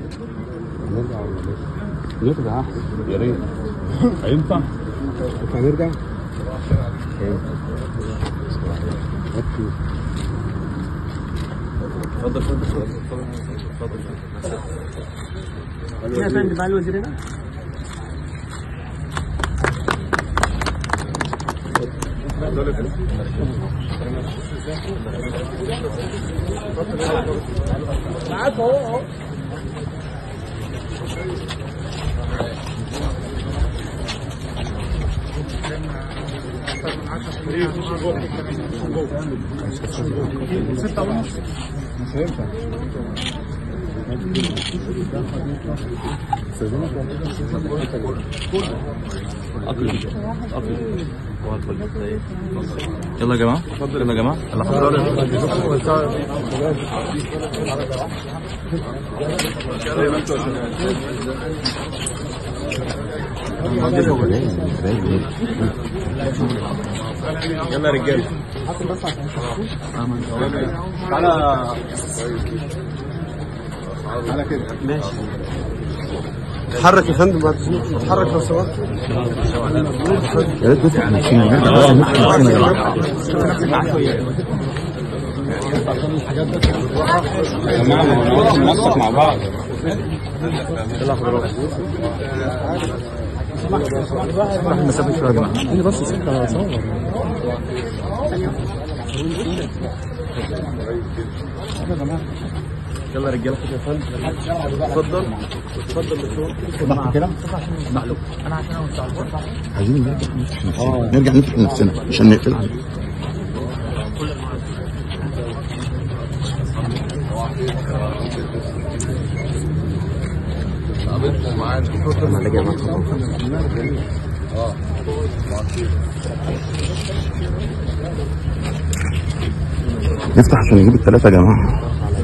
نرجع ولا لسه؟ نرجع احسن يا ريت. هينفع؟ هنرجع؟ اتفضل يا فندم مع الوزير هنا. معاك اهو. مش هينفع. يلا يا جماعه، يلا يا جماعه، يلا يا رجاله. تعالى كده. ماشي. اتحرك يا فندم بعد اذنك، اتحرك لو سمحت. يا ريت نفتح نفسنا يا جماعه، ننسق مع بعض. يلا حضرتك. راح المسافه شويه يا جماعه. اديني بس سكه صور. يلا يا رجاله كده يا فندم. اتفضل اتفضل كده. معلوم. انا عشان عايزين نرجع نفتح نفسنا عشان نقفل عليه. نفتح عشان نجيب الثلاثة يا جماعة.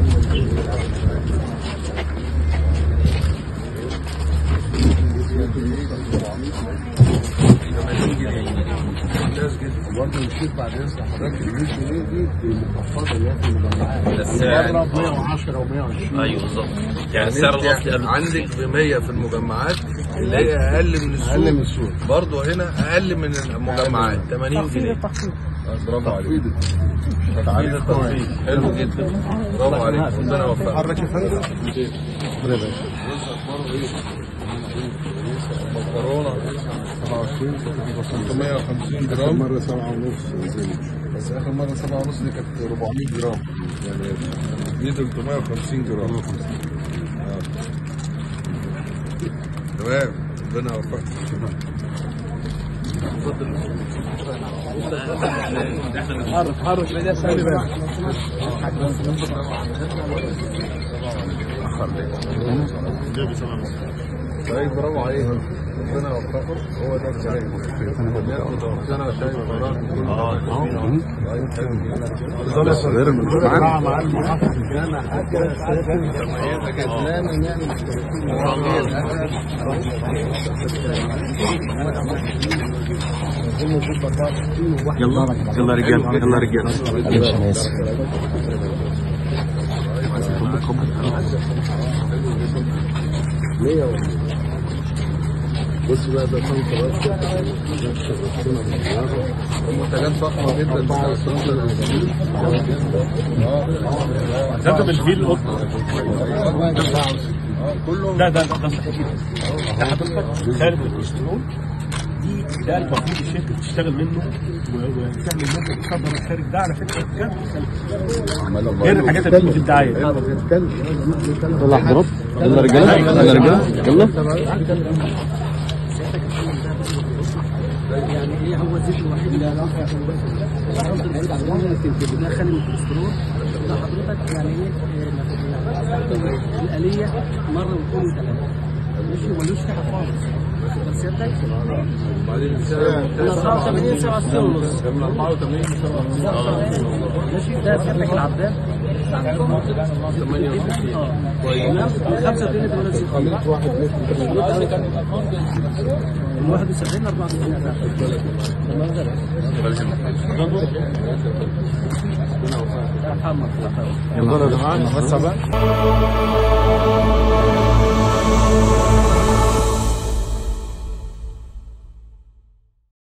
برضه نشوف بعد اذن حضرتك ال 100 جنيه دي المخفضه اللي هي في المجمعات. السعر 110 و120. ايوه بالظبط. يعني السعر الاصلي عندك ب 100 في المجمعات اللي هي اقل من السوق. اقل من السوق. برضه هنا اقل من المجمعات 80 جنيه. برافو عليك. تخفيض. حلو جدا. برافو عليك. ربنا يوفقك. اتحرك يا فندم. مكرونه 27 350 جرام. مره 7.5 بس اخر مره 7.5 دي كانت 400 جرام. يعني دي 350 جرام. تمام. ربنا يوفقك. اتحرك لا ثاني بقى. طيب برافو عليك. ربنا يوفقك. هو ده الشاي. انا شايف قرارك غير المجموعه مع المحافظ الجامع حاجه كلام يعني يلا يلا يا رجاله، يلا يا رجاله. انا اسف. بص بقى ده صنف منتجات ضخمه جدا. ده بالفيل القطن. كله ده صحيح. ده حضرتك خارج الكوليسترول دي ده المفروض الشركه تشتغل منه وتعمل منتج تصدر الخارج ده على فكره غير الحاجات اللي في الدعايه. يلا حضرتك، يلا رجاله، يلا رجاله، يلا. يعني ايه هو الزيت الوحيد اللي بعيد عن بيدخل الكوليسترول ده حضرتك. يعني ايه الآلية مره واثنين وثلاثه ماشي ملوش فيها خالص. بس سيادتك بعدين من 84 67 ونص من 84 ل 87 ماشي. ده سيادتك العباد 58 كويس. 35 ل 68 من 71 ل 84. يلا يا جماعه.